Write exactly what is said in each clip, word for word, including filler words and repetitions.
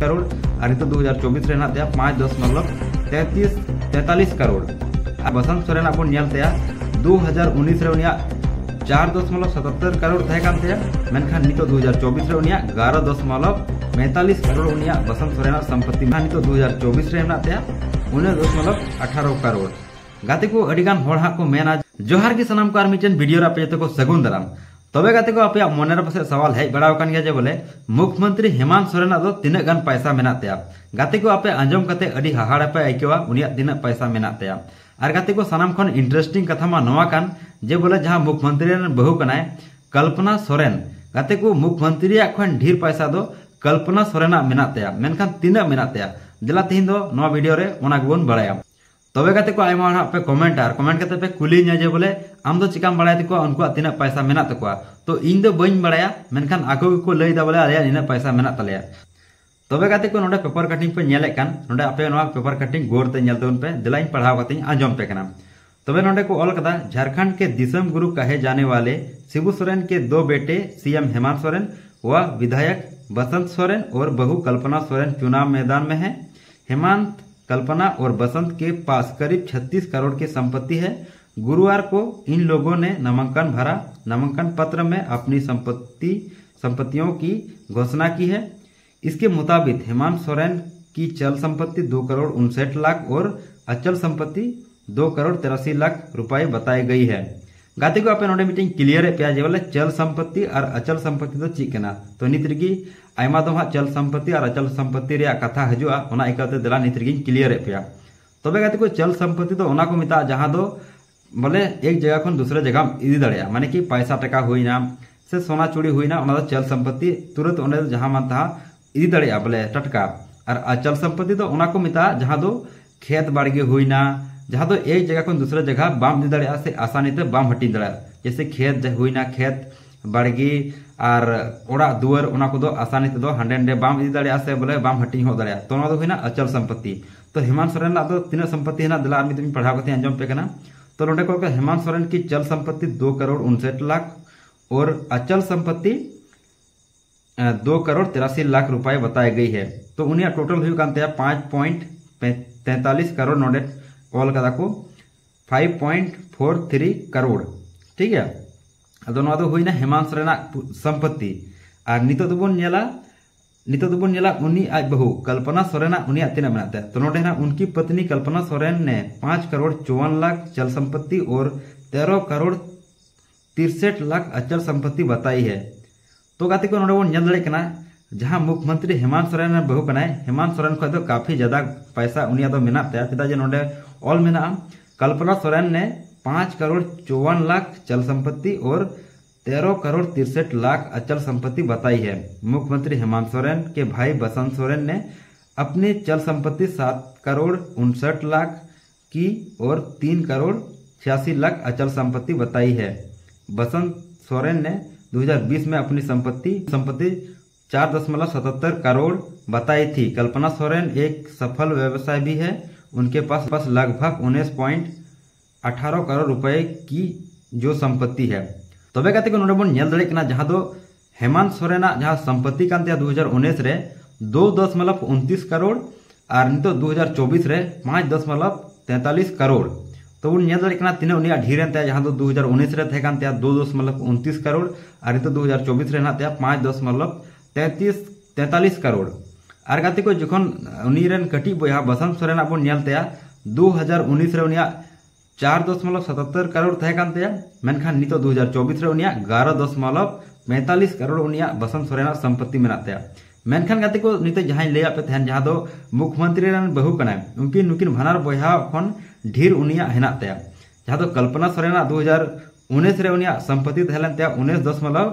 करोड़ और नित दो हज़ार चौबीस रे हेना पाँच दशमलव तैंतीस तैंतालीस करोड़। बसंत सोरेन बन नेलते दो हज़ार उन्नीस रे उनिया चार दशमलव सतहत्तर करोड़ थे मेनखान नित दो हज़ार चौबीस रे उनिया ग्यारह दशमलव पैंतालीस करोड़ उनिया बसंत सोरेन संपत्ति नित दो हज़ार चौबीस रे हेना उन्नीस दशमलव अठारह करोड़। गाते को अडिगान होड़ हाँ को मेना जोहार की सनाम को मिटन वीडियो रे पे को सगुन दाराम। तबे गाते को अपने मन पासे सवाल हेज बड़ा जे बोले मुख्यमंत्री हेमंत सोरेन दो तीना गान पैसा मेना तया। गाते को आपे आंजम कते अडी हाहाड़ा पे आइकेवा उनिया तीना पैसा मेना तया। और गाते को सनाम खन इंटरेस्टिंग कथा मा नवा कान जे बोले जहां मुख्यमंत्री रन बहु कनाय कल्पना सोरेन। गाते को मुख्यमंत्री खन ढेर पैसा दो कल्पना सोरेना मेना तया। मेनखान तीना मेना तया दिला तीन दो नवा वीडियो रे ओना गबन बड़ाया। तबे गाते को आयमा हना पे कमेंट आर कमेंट करते पे कुली जे बोले आम दो चिकाम बड़ाय तको उनको तीना पैसा मेना तको तो इन दो बइन बड़ाया मेनखान आको को लई दा बोले आले इना पैसा मेना तलेया। तबे गाते को नोडे पेपर कटिंग पे नेले कान नोडे आपे नवा पेपर कटिंग गोर ते नेल तोन पे दिलाइन पढ़ाव कते आंजम पे कना। तबे नोडे को ऑल कदा झारखंड के दिसम गुरु कहे जाने वाले शिबू सोरेन के दो बेटे सीएम हेमंत सोरेन व विधायक बसंत सोरेन और बहू कल्पना सोरेन चुनाव मैदान में है। हेमंत कल्पना और बसंत के पास करीब छत्तीस करोड़ की संपत्ति है। गुरुवार को इन लोगों ने नामांकन भरा। नामांकन पत्र में अपनी संपत्ति संपत्तियों की घोषणा की है। इसके मुताबिक हेमंत सोरेन की चल संपत्ति दो करोड़ उनसठ लाख और अचल संपत्ति दो करोड़ तिरासी लाख रुपए बताई गई है। गाते को आपे नोडे मीटिंग क्लियर पे जे बोले चल संपत्ति और अचल संपत्ति तो चीज कना तो नित रगी आयमा दो हाँ चल संपत्ति और अचल संपत्ति रे कथा हजुआ ओना इकाते दिला नित रगी क्लियर पे। तबे गाते को चल संपत्ति तो ओना को मिता जहां दो बोले एक जगह खन दूसरे जगह इदी दड़िया माने कि पैसा टका हुईना से सोना चूड़ी हुईना ओना दो चल संपत्ति तुरंत ओने जहां मन ता इदी दड़िया बोले टटका। और अचल संपत्ति तो ओना को मिता जहां दो खेत बाड़गे हुईना जहां तो एक जगह खन दूसरे जगह बाम दी दड़िया से आसानी ते बाम हटी दड़िया जैसे खेत हुईना खेत बाड़गी और ओड़ा दुआर ओना को दो आसानी ते दो हांडे हांडे बाम इदी दड़िया से बोले बाम हटी हो दड़िया तो ओना दो हुईना अचल संपत्ति। तो हेमंत सोरेन ला दो तीना संपत्ति हेना दिला आमी तुम पढ़ाव कते अंजम पे कना। तो नोडे को हेमंत सोरेन की चल संपत्ति दो करोड़ उनसठ लाख और अचल संपत्ति दो करोड़ तिरासी लाख रुपए बताई गई है। तो उन्हें टोटल हुई कांते पांच पॉइंट तैंतालीस करोड़ नोडे ऑल कदा को five point four three crore ठीक है। अदो नोआ दो हुईना हेमंत सोरेन संपत्ति और नितो दो बन नेला नितो दो बन नेला उनी आज बहु कल्पना सोरेन उनी तीना मेनाते तो नोडे ना उनकी पत्नी कल्पना सोरेन ने पांच करोड़ चौवन लाख चल संपत्ति और तेरह करोड़ तिरसठ लाख अचल संपत्ति बताई है। तो गाते को नोडे बन नेल दड़े कना जहां मुख्यमंत्री हेमंत सोरेन बहु कनाय हेमंत सोरेन खो दो काफी ज्यादा पैसा उनिया दो मेनाते चेदा जे नोडे ऑल मेना कल्पना सोरेन ने पांच करोड़ चौवन लाख चल संपत्ति और तेरह करोड़ तिरसठ लाख अचल संपत्ति बताई है। मुख्यमंत्री हेमंत सोरेन के भाई बसंत सोरेन ने अपनी चल संपत्ति सात करोड़ उनसठ लाख की और तीन करोड़ छियासी लाख अचल संपत्ति बताई है। बसंत सोरेन ने दो हज़ार बीस में अपनी संपत्ति संपत्ति चार दशमलव सतहत्तर करोड़ बताई थी। कल्पना सोरेन एक सफल व्यवसाय भी है। उनके पास पास लगभग उन्नीस पॉइंट अठारह करोड़ रुपए की जो संपत्ति है। तबे गाते को नोडे बन नेल दड़े कना जहां दो हेमंत सोरेन जहां संपत्ति कांते दो हज़ार उन्नीस रे दो दशमलव उनतीस करोड़ और नितो दो हज़ार चौबीस रे पांच दशमलव तैंतालीस करोड़। तो उन नेल दड़े कना तीना उनिया ढेरन ते जहां दो दो हज़ार उन्नीस रे थे कांते दो दशमलव उनतीस करोड़ और नितो दो हज़ार चौबीस रे नाते पांच दशमलव तैंतीस तैंतालीस करोड़। और गाते को जखन उनी रेन कटी बया बसंत सोरेन बन नेलते दो हज़ार उन्नीस रे उनिया चार दशमलव सतहत्तर करोड़ थे कांते मेनखान नितो दो हज़ार चौबीस रे उनिया ग्यारह दशमलव पैंतालीस करोड़ उनिया बसंत सोरेन संपत्ति मेनाते मेनखान गाते को नितो जहां लैया पे तहन जहां दो मुख्यमंत्री रेन बहु कनाय उनकिन नुकिन भनार बया खन ढेर उनिया हेनाते जहां दो कल्पना सोरेन दो हज़ार उन्नीस रे उनिया संपत्ति तहलनते उन्नीस दशमलव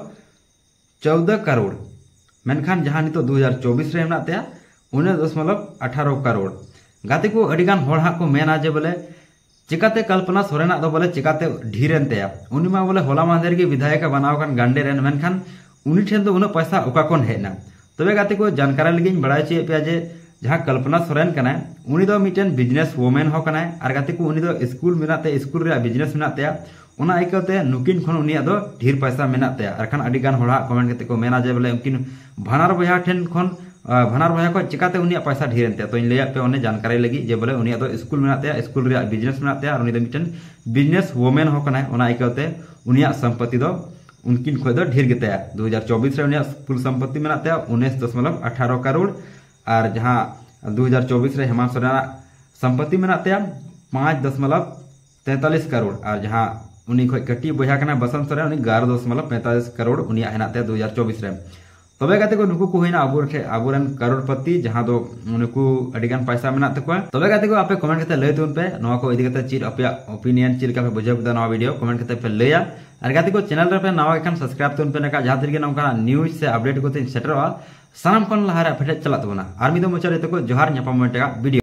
चौदह करोड़ मेनखान जहां नितो दो हज़ार चौबीस रे मेनाते उन्नीस दशमलव अठारह करोड़। गाते को अडिगान होड़ हाँ को मेना जे बोले चिकाते कल्पना सोरेन दो बोले चिकाते ढेरन ते उनी मा बोले होला मांदेर के विधायक बनाव कान गांडे रेन मेनखान उनी ठेन दो उना पैसा ओका कोन हेना। तबे गाते को जानकारी लगी बड़ाई चे पे जे जहां कल्पना सोरेन कना उनी दो मिटन बिजनेस वुमेन हो कना और गाते को उनी दो स्कूल मेनाते स्कूल रे बिजनेस मेनाते उना इकते नुकिन खन उनिया दो ढेर पैसा मेनाते अरखान अडिगान होड़ा कमेंट कते को मेना जे बोले उनकिन भानार बया ठेन खन भानार बया को चिकाते उनिया पैसा ढेर एनते तो इन लैया पे ओने जानकारी लगी जे बोले उनिया तो स्कूल मेनाते स्कूल रे बिजनेस मेनाते और उनी दो मिटन बिजनेस वुमेन हो कना ओना इकते उनिया संपत्ति दो उनकिन खो दो ढेर गेते दो हज़ार चौबीस रे उनिया कुल संपत्ति मेनाते उन्नीस दशमलव अठारह करोड़ और जहां दो हज़ार चौबीस रे हेमंत सोरेन संपत्ति मेनाते पाँच दशमलव तैंतालीस करोड़ और जहां उनी खो कटी बोझा कना बसंत सोरेन उनी ग्यारह दशमलव पैंतालीस करोड़ उनिया हेनाते दो हज़ार चौबीस रे तबे गाते को नुकु को होइना अबुर खे अबुरन करोड़पति जहां दो नुकु अडिगान पैसा मेना तको तबे गाते को आपे कमेंट करते लय तुन पे नवा को इदी करते चीर अपया ओपिनियन चीर का पे बुझा बुदा नवा वीडियो कमेंट करते पे लया और गाते को चैनल रे पे नवा एखान सब्सक्राइब तुन पे नका जहां तरीके नका न्यूज़ से अपडेट कोते सेटरवा सानाम कोन लहारा फेटे चला तबना आर मिदो मचरे तको जोहार न्यापाम वीडियो।